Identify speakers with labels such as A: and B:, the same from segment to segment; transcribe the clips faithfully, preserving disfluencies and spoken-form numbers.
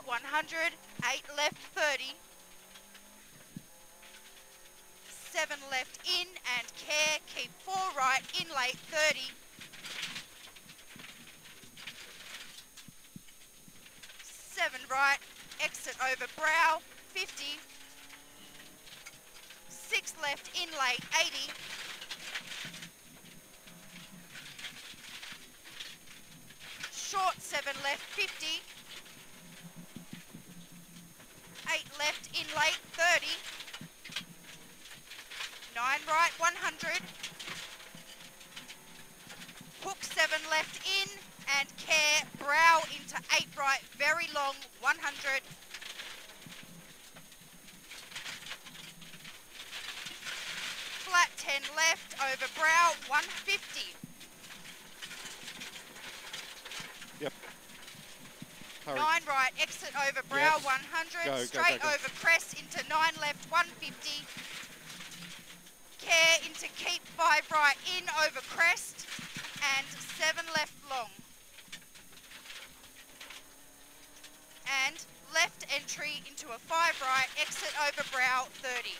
A: brow, one hundred, eight left, thirty, seven left in and care, keep four right, in late, thirty, seven right, exit over brow, fifty, six left, in late, eighty, short seven left, fifty, eight left, in late, thirty, nine right, one hundred, hook seven left in and care, brow into eight right, very long, one hundred, flat ten left, over brow, one fifty.
B: Yep. Hurry.
A: nine right, exit over brow,
B: Yes.
A: one hundred,
B: Go, go,
A: straight
B: go, go.
A: over crest into nine left, one fifty, care into keep five right, in over crest, and seven left long. And left entry into a five right, exit over brow, thirty.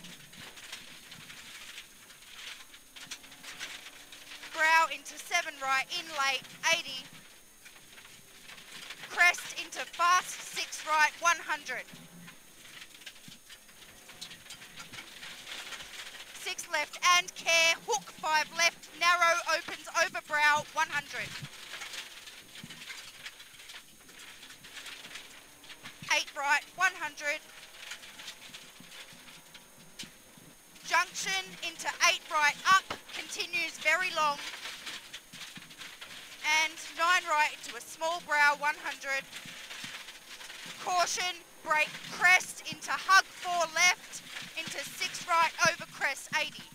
A: Brow into seven right, in late, eighty. Crest into fast, six right, one hundred. Six left and care, hook five left, narrow opens over brow, one hundred. Eight right, one hundred. Junction into eight right, up, continues very long. And nine right into a small brow, one hundred. Caution, brake crest into hug four left, into six right over crest, eighty.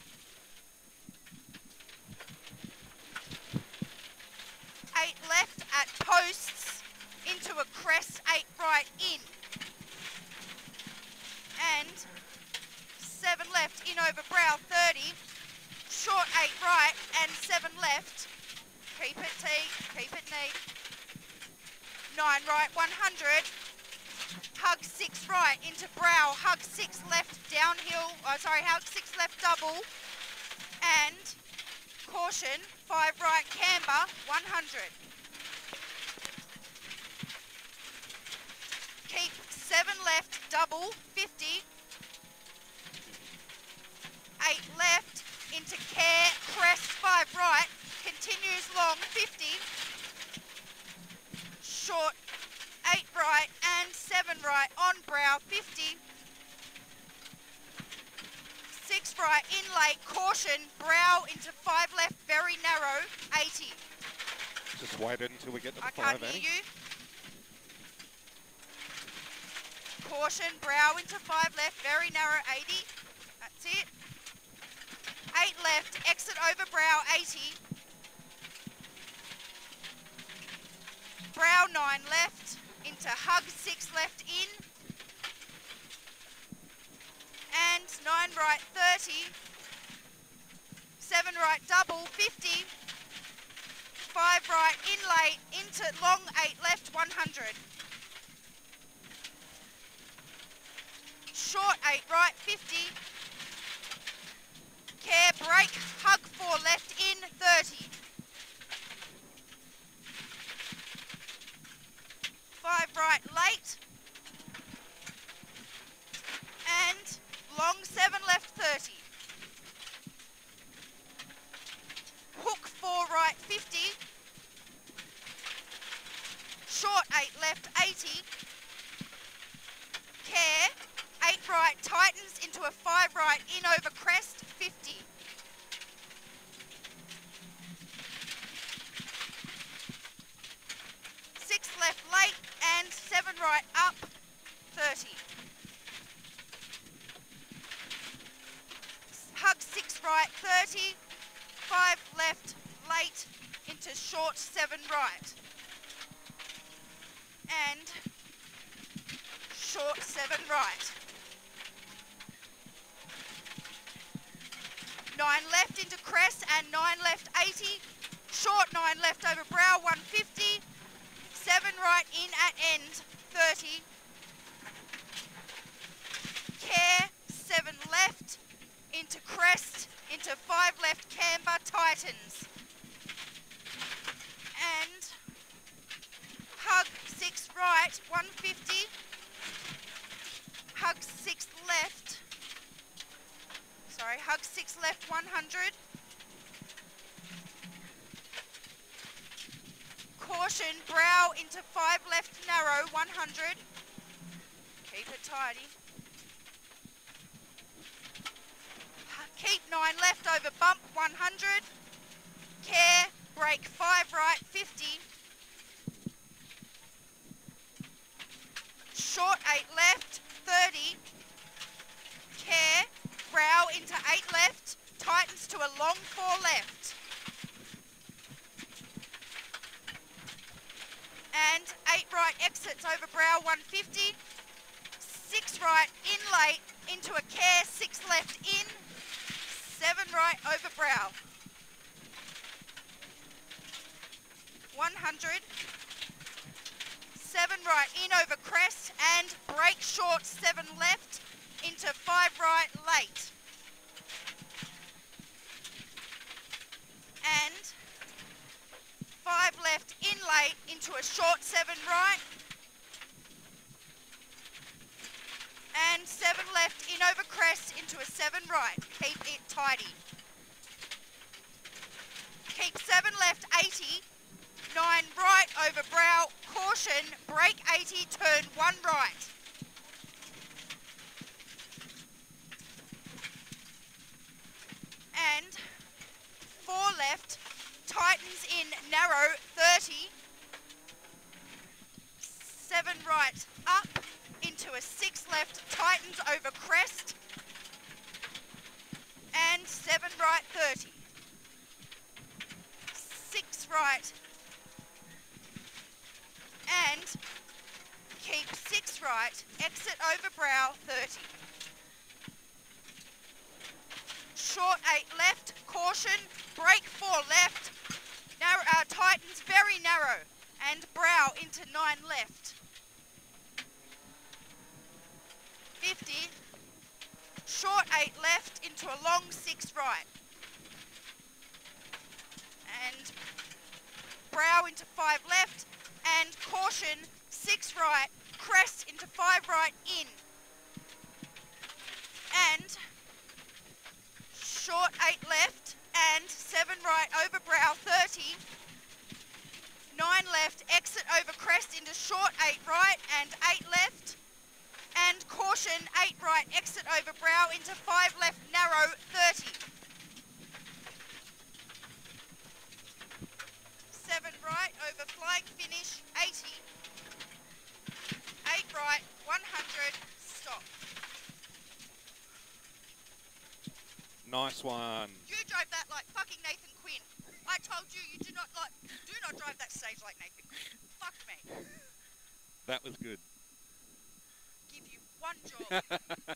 A: Eight left at posts, into a crest, eight right in. And seven left in over brow, thirty. Short eight right and seven left. Keep it T, keep it neat. Nine right, one hundred. Hug six right into brow, hug six left downhill, oh sorry, hug six left double. And caution, five right camber, one hundred. Keep seven left double, fifty. Eight left into care, crest five right, continues long, fifty. Short eight right and seven right on brow, fifty. Six right in late, caution, brow into five left, very narrow, eighty.
B: Just wait until we get to the
A: I
B: five,
A: can't hear
B: Annie.
A: you. Caution, brow into five left, very narrow, eighty. That's it. Eight left, exit over brow, eighty. Brow nine left, into hug six left in. And nine right, thirty. Seven right, double, fifty. Five right, in late, into long eight left, one hundred. Short eight right, fifty. Care, brake, hug four left in, thirty. Five right, late. And long seven left, thirty. Hook four right, fifty. Short eight left, eighty. Care, eight right, tightens into a five right, in over crest, fifty. Six left late and seven right up, thirty. Hug six right, thirty. Five left late into short seven right. And short seven right. Nine left into crest and nine left, eighty. Short nine left over brow, one fifty. Seven right in at end, thirty. tightens. And hug six right, one fifty. Hug six left. Sorry, hug six left, one hundred. Caution, brow into five left narrow, one hundred. Keep it tidy. Keep nine left over bump, one hundred. Care, brake five right, fifty. Short eight left, thirty. Care, brow into eight left, tightens to a long four left. And eight right exits over brow, one fifty. Six right in late into a care, six left in. Seven right over brow. one hundred. Seven right in over crest and brake short, seven left into five right late. And five left in late into a short seven right. And seven left in over crest into a seven right. Keep it tidy. Keep seven left, eighty. Nine right over brow. Caution, brake eighty, turn one right. And four left, tightens in narrow, thirty. Seven right up into a six left, tightens over crest. And seven right, thirty. Six right. And keep six right, exit over brow, thirty. Short eight left, caution, brake four left, narrow, uh, tightens very narrow, and brow into nine left. fifty, short eight left into a long six right. And brow into five left, and caution, six right, crest into five right in. And short eight left, and seven right over brow, thirty. Nine left, exit over crest into short eight right, and eight left. And caution, eight right, exit over brow into five left, narrow, thirty. Seven right, over flying finish, eighty. Eight right, one hundred, stop.
B: Nice one.
A: You drove that like fucking Nathan Quinn. I told you, you do not like, do not drive that stage like Nathan Quinn. Fuck me.
B: That was good.
A: Give you one job.